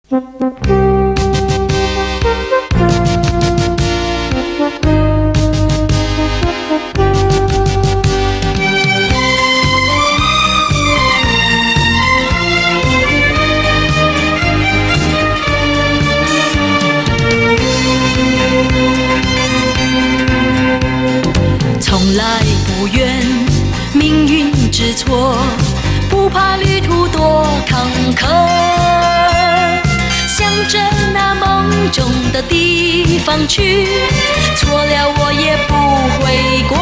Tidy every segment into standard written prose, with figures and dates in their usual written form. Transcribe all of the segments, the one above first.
从来不怨命运之错，不怕旅途多坎坷，向着那梦中的地方去，错了我也不悔过。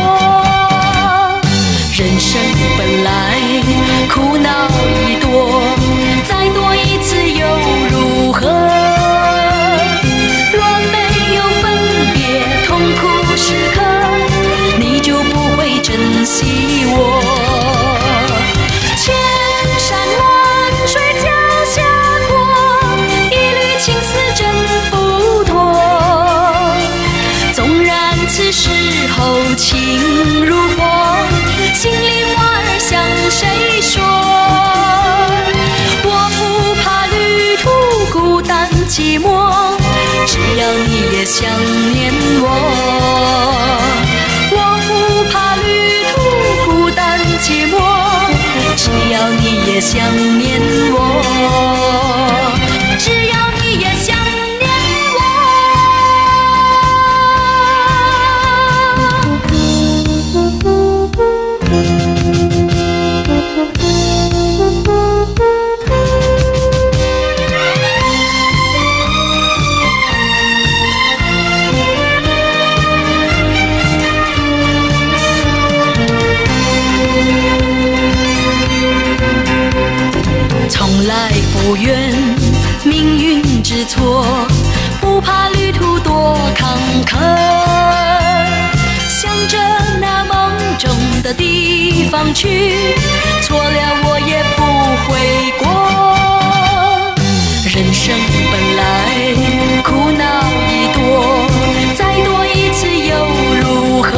人生本来苦恼已多，再多一次又如何？若没有分别痛苦时刻，你就不会珍惜我。千山万水脚下过，一缕情丝真不脱。纵然此时候情如火，心里话儿向谁说？我不怕旅途孤单寂寞，只要你也想念我。不怕旅途孤单寂寞，只要你也想念我，只要你也想念从来不怨命运之错，不怕旅途多坎坷，向着那梦中的地方去，错了我也不悔过。人生本来苦恼已多，再多一次又如何？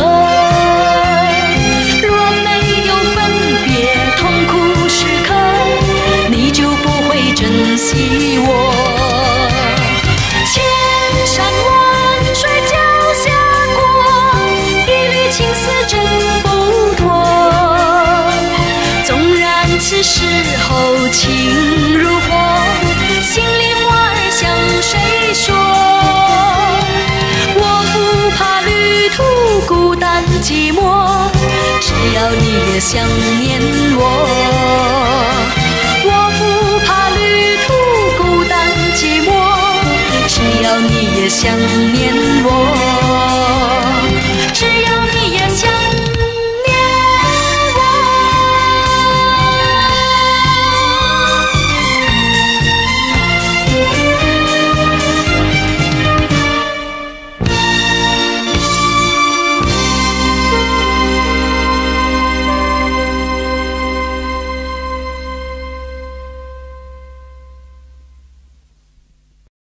若没有分别痛苦时刻，你就不会珍惜我。千山万水脚下过，一缕情丝真不脱。纵然此时候情如火，心里话儿向谁说？我不怕旅途孤单寂寞，只要你也想念我。我不怕旅途孤单寂寞，只要你也想念我。